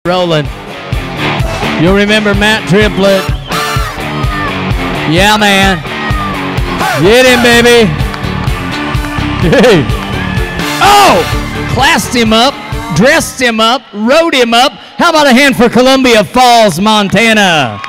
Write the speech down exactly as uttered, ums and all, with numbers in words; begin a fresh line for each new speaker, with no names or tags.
Rolling. You'll remember Matt Triplett. Yeah, man. Get him, baby. Hey. Oh! Classed him up, dressed him up, rode him up. How about a hand for Columbia Falls, Montana?